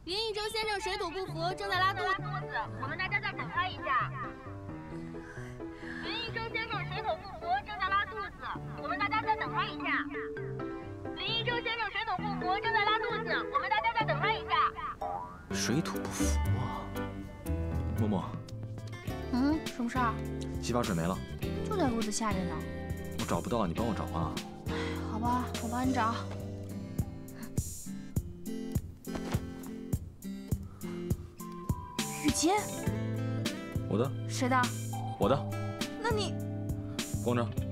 林义洲先生水土不服，正在拉肚子，我们大家再等他一下。林义洲先生水土不服，正在拉肚子，我们大家再等他一下。林义洲先生水土不服，正在拉肚子，我们大家再等他一下。 水土不服啊！默默， 什么事儿？ 洗发水没了， 就在屋子下着呢。 我找不到，你帮我找啊。 好吧，我帮你找。雨洁， 我的。 谁的？ 我的。 那你光着。